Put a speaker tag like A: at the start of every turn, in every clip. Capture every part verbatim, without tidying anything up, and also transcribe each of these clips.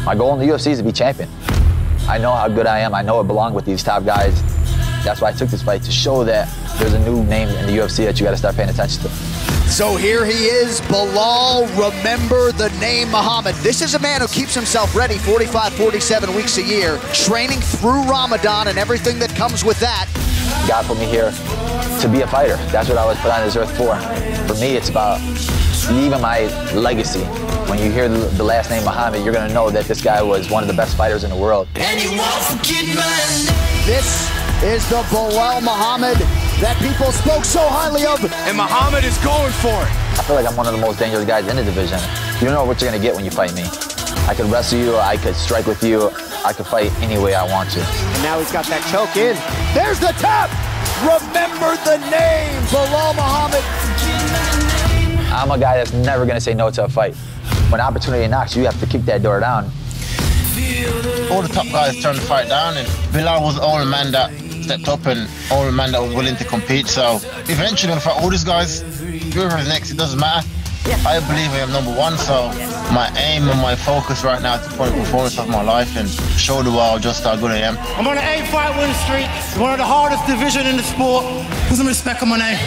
A: My goal in the U F C is to be champion. I know how good I am. I know I belong with these top guys. That's why I took this fight, to show that there's a new name in the U F C that you got to start paying attention to.
B: So here he is, Belal, remember the name Muhammad. This is a man who keeps himself ready forty-five, forty-seven weeks a year, training through Ramadan and everything that comes with that.
A: God put me here to be a fighter. That's what I was put on this earth for. For me, it's about leaving my legacy. When you hear the last name Muhammad, you're gonna know that this guy was one of the best fighters in the world.
B: And you won't forget my name. This is the Belal Muhammad that people spoke so highly of.
C: And Muhammad is going for it.
A: I feel like I'm one of the most dangerous guys in the division. You don't know what you're gonna get when you fight me. I could wrestle you, I could strike with you, I could fight any way I want to.
B: And now he's got that choke in. There's the tap! Remember the name, Belal Muhammad.
A: I'm a guy that's never gonna say no to a fight. When opportunity knocks, you have to kick that door down.
D: All the top guys turned the fight down, and Belal was the only man that stepped up and only man that was willing to compete. So eventually, when I fight all these guys, whoever's next, it doesn't matter. I believe I am number one, so my aim and my focus right now is to put a performance of my life and show the world just how good I am.
E: I'm on an eight fight win streak, one of the hardest division in the sport. Put some respect on my name.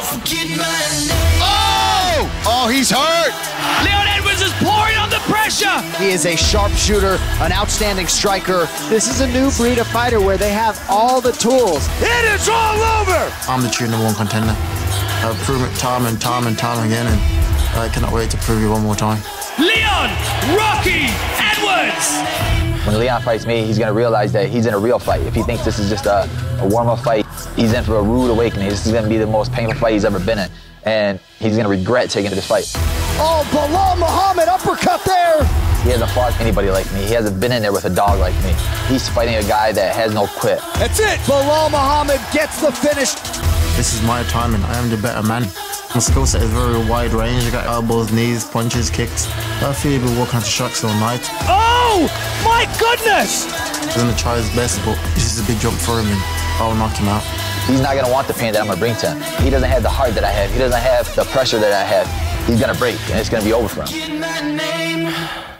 C: Oh! Oh, he's hurt!
F: Leon Edwards is pouring on the pressure!
B: He is a sharpshooter, an outstanding striker. This is a new breed of fighter where they have all the tools.
C: It is all over!
D: I'm the true number one contender. I've proven it time and time and time again, and I cannot wait to prove it one more time.
F: Leon Rocky Edwards!
A: When Leon fights me, he's gonna realize that he's in a real fight. If he thinks this is just a, a warm-up fight, he's in for a rude awakening. This is gonna be the most painful fight he's ever been in. And he's gonna regret taking this fight.
B: Oh, Belal Muhammad, uppercut there!
A: He hasn't fought anybody like me. He hasn't been in there with a dog like me. He's fighting a guy that has no quit.
C: That's it!
B: Belal Muhammad gets the finish.
D: This is my time, and I am the better man. My skill set is very wide range. I got elbows, knees, punches, kicks. I feel he'll be working on shots all night.
F: Oh, my goodness!
D: He's gonna try his best, but this is a big jump for him, and I'll knock him out.
A: He's not gonna want the pain that I'm gonna bring to him. He doesn't have the heart that I have. He doesn't have the pressure that I have. He's gonna break, and it's gonna be over for him.